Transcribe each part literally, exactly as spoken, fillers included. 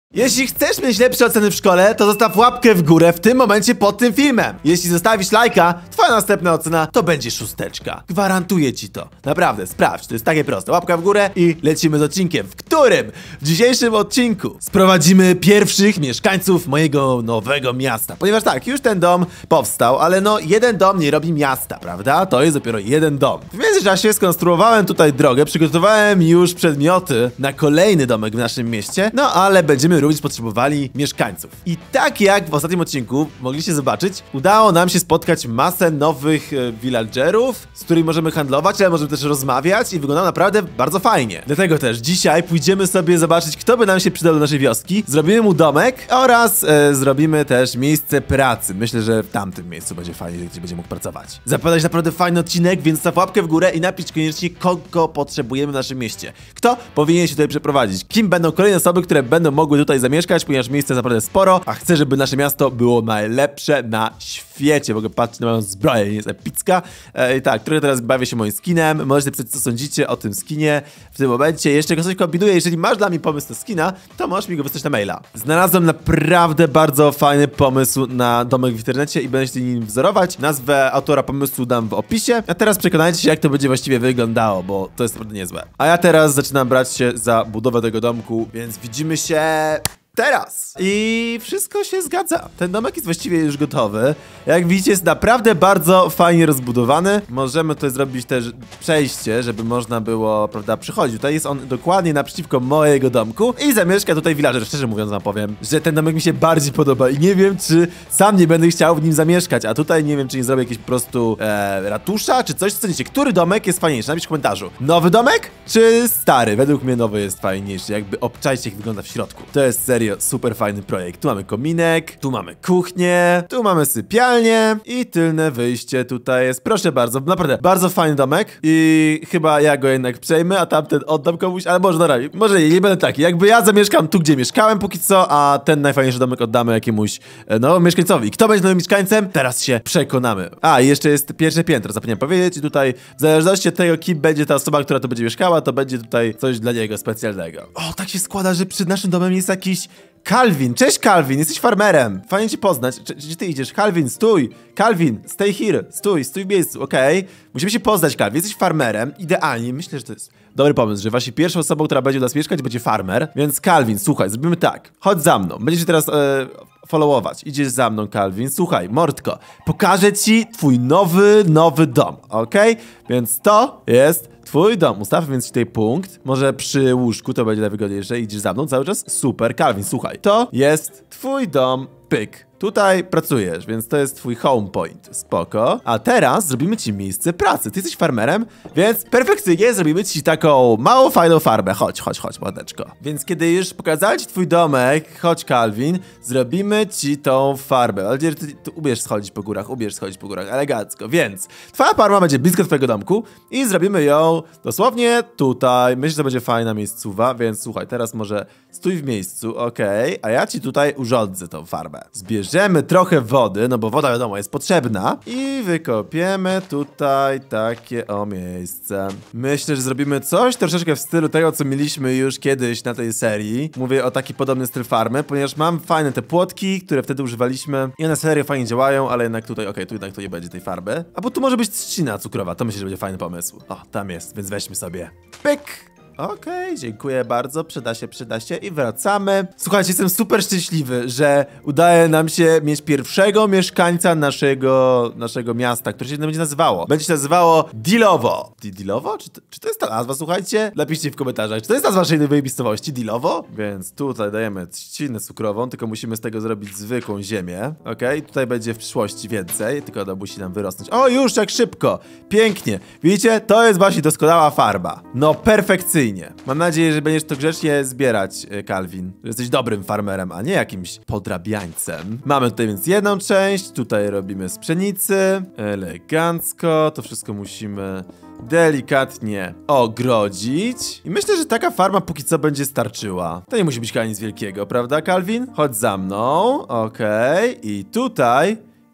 Jeśli chcesz mieć lepsze oceny w szkole, to zostaw łapkę w górę w tym momencie pod tym filmem. Jeśli zostawisz lajka, twoja następna ocena to będzie szósteczka. Gwarantuję ci to. Naprawdę, sprawdź, to jest takie proste. Łapka w górę i lecimy z odcinkiem, w którym w dzisiejszym odcinku sprowadzimy pierwszych mieszkańców mojego nowego miasta. Ponieważ tak, już ten dom powstał, ale no jeden dom nie robi miasta, prawda? To jest dopiero jeden dom. W międzyczasie skonstruowałem tutaj drogę, przygotowałem już przedmioty na kolejny domek w naszym mieście, no ale będziemy również potrzebowali mieszkańców. I tak jak w ostatnim odcinku mogliście zobaczyć, udało nam się spotkać masę nowych e, villagerów, z którymi możemy handlować, ale możemy też rozmawiać i wygląda naprawdę bardzo fajnie. Dlatego też dzisiaj pójdziemy sobie zobaczyć, kto by nam się przydał do naszej wioski, zrobimy mu domek oraz e, zrobimy też miejsce pracy. Myślę, że w tamtym miejscu będzie fajnie, gdzie będzie mógł pracować. Zapowiada się naprawdę fajny odcinek, więc staw łapkę w górę i napisz koniecznie, kogo potrzebujemy w naszym mieście. Kto powinien się tutaj przeprowadzić? Kim będą kolejne osoby, które będą mogły tutaj zamieszkać, ponieważ miejsca naprawdę sporo, a chcę, żeby nasze miasto było najlepsze na świecie. Mogę patrzeć na moją zbroję, nie jest epicka. E, I tak, trochę teraz bawię się moim skinem. Możecie napisać, co sądzicie o tym skinie w tym momencie. Jeszcze coś kombinuję, jeżeli masz dla mnie pomysł na skina, to możesz mi go wysłać na maila. Znalazłem naprawdę bardzo fajny pomysł na domek w internecie i będę się nim wzorować. Nazwę autora pomysłu dam w opisie. A teraz przekonajcie się, jak to będzie właściwie wyglądało, bo to jest naprawdę niezłe. A ja teraz zaczynam brać się za budowę tego domku, więc widzimy się teraz. I wszystko się zgadza. Ten domek jest właściwie już gotowy. Jak widzicie, jest naprawdę bardzo fajnie rozbudowany. Możemy tutaj zrobić też przejście, żeby można było, prawda, przychodzić. Tutaj jest on dokładnie naprzeciwko mojego domku i zamieszka tutaj villager. Szczerze mówiąc wam powiem, że ten domek mi się bardziej podoba i nie wiem, czy sam nie będę chciał w nim zamieszkać. A tutaj nie wiem, czy nie zrobię jakiegoś po prostu e, ratusza, czy coś. Co sądzicie? Który domek jest fajniejszy? Napisz w komentarzu. Nowy domek, czy stary? Według mnie nowy jest fajniejszy. Jakby obczajcie, jak wygląda w środku. To jest serio super fajny projekt. Tu mamy kominek, tu mamy kuchnię, tu mamy sypialnię i tylne wyjście tutaj jest. Proszę bardzo, naprawdę bardzo fajny domek i chyba ja go jednak przejmę, a tamten oddam komuś, ale może dobra, może nie, nie będę taki. Jakby ja zamieszkam tu, gdzie mieszkałem póki co, a ten najfajniejszy domek oddamy jakiemuś no, mieszkańcowi. Kto będzie nowym mieszkańcem? Teraz się przekonamy. A, i jeszcze jest pierwsze piętro, zapomniałem powiedzieć i tutaj w zależności od tego, kim będzie ta osoba, która tu będzie mieszkała, to będzie tutaj coś dla niego specjalnego. O, tak się składa, że przed naszym domem jest jakiś Calvin, cześć Calvin, jesteś farmerem. Fajnie cię poznać. Gdzie ty idziesz? Calvin, stój. Calvin, stay here. Stój, stój w miejscu, okej. Okay. Musimy się poznać, Calvin. Jesteś farmerem. Idealnie. Myślę, że to jest dobry pomysł, że właśnie pierwszą osobą, która będzie u nas mieszkać, będzie farmer. Więc Calvin, słuchaj, zrobimy tak. Chodź za mną. Będziesz teraz e, followować. Idziesz za mną, Calvin. Słuchaj, mordko, pokażę ci twój nowy, nowy dom, okej? Okay? Więc to jest twój dom. Ustaw więc tutaj punkt. Może przy łóżku to będzie najwygodniejsze. Idziesz za mną cały czas. Super, Calvin, słuchaj. To jest twój dom. Pyk. Tutaj pracujesz, więc to jest twój home point. Spoko. A teraz zrobimy ci miejsce pracy. Ty jesteś farmerem, więc perfekcyjnie zrobimy ci taką małą, fajną farbę. Chodź, chodź, chodź, młodeczko. Więc kiedy już pokazałem ci twój domek, chodź, Calvin, zrobimy ci tą farbę. Ale ty, ty ubierz schodzić po górach, ubierz schodzić po górach, elegancko. Więc twoja farma będzie blisko twojego domku i zrobimy ją dosłownie tutaj. Myślę, że to będzie fajna miejscowa, więc słuchaj, teraz może stój w miejscu, okej, okay. A ja ci tutaj urządzę tą farbę. Zbierzemy trochę wody, no bo woda wiadomo jest potrzebna i wykopiemy tutaj takie o miejsce. Myślę, że zrobimy coś troszeczkę w stylu tego, co mieliśmy już kiedyś na tej serii. Mówię o taki podobny styl farmy, ponieważ mam fajne te płotki, które wtedy używaliśmy i one serio fajnie działają, ale jednak tutaj, okej, okay, tu jednak to nie będzie tej farby. A bo tu może być trzcina cukrowa, to myślę, że będzie fajny pomysł. O, tam jest, więc weźmy sobie. Pyk! Okej, okay, dziękuję bardzo, przyda się, przyda się i wracamy. Słuchajcie, jestem super szczęśliwy, że udaje nam się mieć pierwszego mieszkańca naszego, naszego miasta, które się będzie nazywało. Będzie się nazywało Dilowo. Dilowo? Czy to, czy to jest ta nazwa, słuchajcie? Napiszcie w komentarzach, czy to jest nazwa naszej nowej miejscowości, Dilowo? Więc tutaj dajemy trzcinę cukrową, tylko musimy z tego zrobić zwykłą ziemię. Okej, okay? Tutaj będzie w przyszłości więcej, tylko to musi nam wyrosnąć. O, już jak szybko! Pięknie! Widzicie? To jest właśnie doskonała farba. No, perfekcyjnie. Mam nadzieję, że będziesz to grzecznie zbierać, Calvin. Że jesteś dobrym farmerem, a nie jakimś podrabiańcem. Mamy tutaj więc jedną część, tutaj robimy z pszenicy. Elegancko, to wszystko musimy delikatnie ogrodzić. I myślę, że taka farma póki co będzie starczyła. To nie musi być chyba nic wielkiego, prawda, Calvin? Chodź za mną, okej. Okay. I tutaj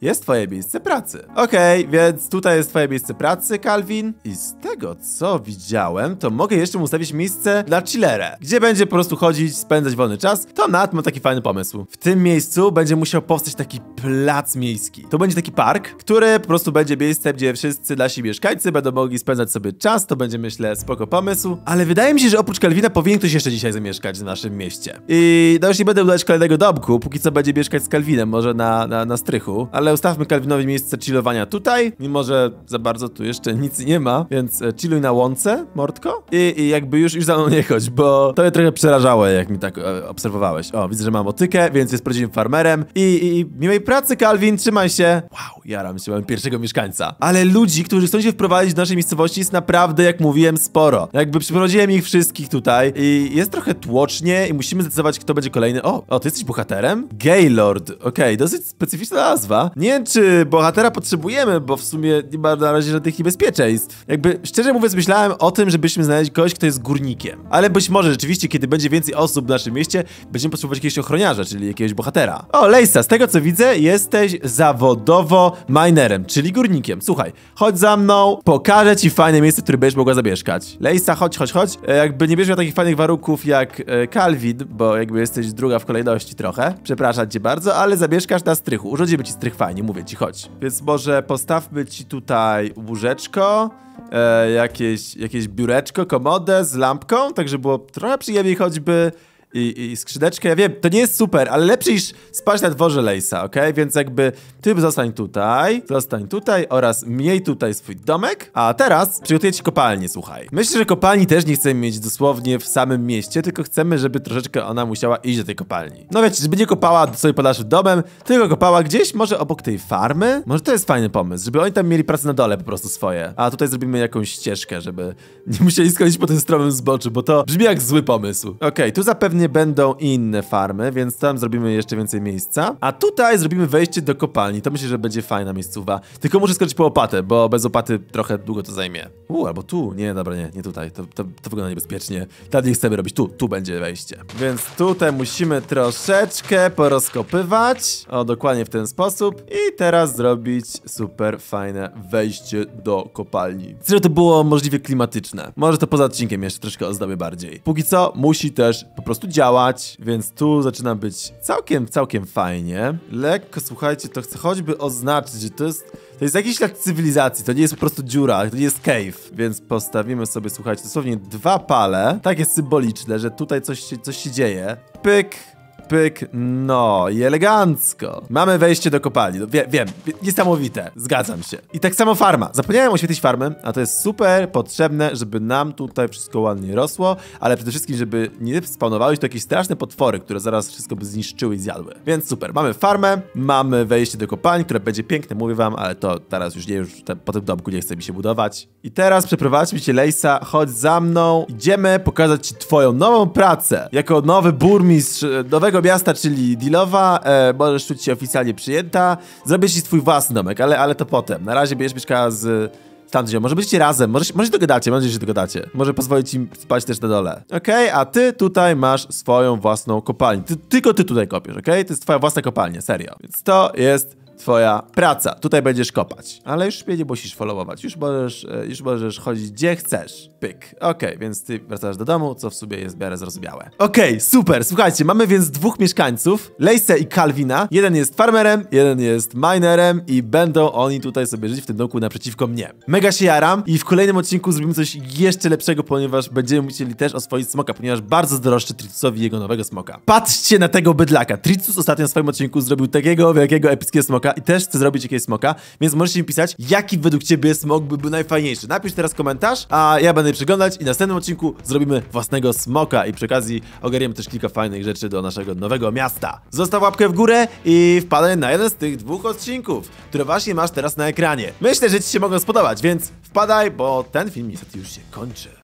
jest twoje miejsce pracy. Okej, okay, więc tutaj jest twoje miejsce pracy, Calvin. I z tego, co widziałem, to mogę jeszcze mu ustawić miejsce dla chillera, gdzie będzie po prostu chodzić, spędzać wolny czas. To nawet mam taki fajny pomysł. W tym miejscu będzie musiał powstać taki plac miejski. To będzie taki park, który po prostu będzie miejscem, gdzie wszyscy nasi mieszkańcy będą mogli spędzać sobie czas. To będzie, myślę, spoko pomysł. Ale wydaje mi się, że oprócz Calvina powinien ktoś jeszcze dzisiaj zamieszkać w naszym mieście. I no już nie będę budować kolejnego domku, póki co będzie mieszkać z Calvinem, może na, na, na strychu. Ale ustawmy Calvinowi miejsce chillowania tutaj, mimo że za bardzo tu jeszcze nic nie ma, więc chilluj na łące, mordko. I, i jakby już, już za mną nie chodź, bo to mnie trochę przerażało, jak mi tak e, obserwowałeś. O, widzę, że mam motykę, więc jest prawdziwym farmerem. I, i, i miłej pracy, Calvin, trzymaj się. Wow, jaram się, mamy pierwszego mieszkańca. Ale ludzi, którzy chcą się wprowadzić do naszej miejscowości jest naprawdę, jak mówiłem, sporo. Jakby przyprowadziłem ich wszystkich tutaj i jest trochę tłocznie i musimy zdecydować, kto będzie kolejny. O, o, ty jesteś bohaterem? Gaylord, okej, okay, dosyć specyficzna nazwa. Nie wiem, czy bohatera potrzebujemy, bo w sumie nie ma na razie żadnych niebezpieczeństw. Jakby, szczerze mówiąc, myślałem o tym, żebyśmy znaleźli kogoś, kto jest górnikiem. Ale być może rzeczywiście, kiedy będzie więcej osób w naszym mieście, będziemy potrzebować jakiegoś ochroniarza, czyli jakiegoś bohatera. O, Lejsa, z tego co widzę, jesteś zawodowo minerem, czyli górnikiem. Słuchaj, chodź za mną, pokażę ci fajne miejsce, w którym będziesz mogła zamieszkać. Lejsa, chodź, chodź, chodź. E, jakby nie bierzesz miał takich fajnych warunków jak e, Calvin, bo jakby jesteś druga w kolejności trochę. Przepraszam cię bardzo, ale zamieszkasz na strychu. Urządzimy ci strych fajnie, mówię ci, chodź. Więc może postawmy ci tutaj łóżeczko. E, jakieś, jakieś biureczko, komodę z lampką, tak żeby było trochę przyjemniej choćby i, i skrzydeczkę. Ja wiem, to nie jest super, ale lepsze niż spać na dworze Lejsa, okej? Okay? Więc jakby ty zostań tutaj, zostań tutaj oraz miej tutaj swój domek. A teraz przygotuję ci kopalnię, słuchaj. Myślę, że kopalni też nie chcemy mieć dosłownie w samym mieście, tylko chcemy, żeby troszeczkę ona musiała iść do tej kopalni. No wiecie, żeby nie kopała sobie pod naszym domem, tylko kopała gdzieś może obok tej farmy. Może to jest fajny pomysł, żeby oni tam mieli pracę na dole po prostu swoje. A tutaj zrobimy jakąś ścieżkę, żeby nie musieli schodzić po tym stromym zboczu, bo to brzmi jak zły pomysł. Okej, okay, tu zapewne będą inne farmy, więc tam zrobimy jeszcze więcej miejsca. A tutaj zrobimy wejście do kopalni. To myślę, że będzie fajna miejscowa. Tylko muszę skoczyć po łopatę, bo bez łopaty trochę długo to zajmie. U, albo tu. Nie, dobra, nie, nie tutaj. To, to, to wygląda niebezpiecznie. Tam nie chcemy robić. Tu, tu będzie wejście. Więc tutaj musimy troszeczkę porozkopywać. O, dokładnie w ten sposób. I teraz zrobić super fajne wejście do kopalni. Chcę, żeby to było możliwie klimatyczne. Może to poza odcinkiem jeszcze troszkę ozdobię bardziej. Póki co musi też po prostu działać, więc tu zaczyna być całkiem, całkiem fajnie. Lekko, słuchajcie, to chcę choćby oznaczyć, że to jest, to jest jakiś ślad cywilizacji, to nie jest po prostu dziura, to nie jest cave, więc postawimy sobie, słuchajcie, dosłownie dwa pale, takie symboliczne, że tutaj coś się, coś się dzieje. Pyk. Pyk, no i elegancko. Mamy wejście do kopalni. No, wie, wiem, niesamowite, zgadzam się. I tak samo farma. Zapomniałem oświetlić farmę, a to jest super potrzebne, żeby nam tutaj wszystko ładnie rosło, ale przede wszystkim, żeby nie spawnowały się tu jakieś straszne potwory, które zaraz wszystko by zniszczyły i zjadły. Więc super, mamy farmę, mamy wejście do kopalni, które będzie piękne, mówię wam, ale to teraz już nie, już te, po tym domku nie chce mi się budować. I teraz przeprowadźmy cię, Lejsa, chodź za mną. Idziemy pokazać ci twoją nową pracę. Jako nowy burmistrz nowego miasta, czyli Dilowa, e, możesz czuć się oficjalnie przyjęta. Zrobię ci swój własny domek, ale, ale to potem. Na razie będziesz mieszkała z tamtym. Może będziecie razem, może, może się dogadacie, mam nadzieję, że się dogadacie. Może pozwolić im spać też na dole. Okej, okay, a ty tutaj masz swoją własną kopalnię. Ty, tylko ty tutaj kopiesz, okej? Okay? To jest twoja własna kopalnia, serio. Więc to jest twoja praca. Tutaj będziesz kopać. Ale już mnie nie musisz followować. Już możesz, już możesz chodzić gdzie chcesz. Pyk. Okej, okay, więc ty wracasz do domu, co w sumie jest w miarę zrozumiałe. Okej, okay, super. Słuchajcie, mamy więc dwóch mieszkańców. Lejsę i Calvina. Jeden jest farmerem, jeden jest minerem i będą oni tutaj sobie żyć w tym domku naprzeciwko mnie. Mega się jaram i w kolejnym odcinku zrobimy coś jeszcze lepszego, ponieważ będziemy musieli też oswoić smoka, ponieważ bardzo zdroszczę Tricusowi jego nowego smoka. Patrzcie na tego bydlaka. Tricus ostatnio w swoim odcinku zrobił takiego wielkiego epickiego smoka i też chce zrobić jakiegoś smoka, więc możecie mi pisać, jaki według ciebie smok by był najfajniejszy. Napisz teraz komentarz, a ja będę przeglądać i w następnym odcinku zrobimy własnego smoka i przy okazji ogarniemy też kilka fajnych rzeczy do naszego nowego miasta. Zostaw łapkę w górę i wpadaj na jeden z tych dwóch odcinków, które właśnie masz teraz na ekranie. Myślę, że ci się mogą spodobać, więc wpadaj, bo ten film niestety już się kończy.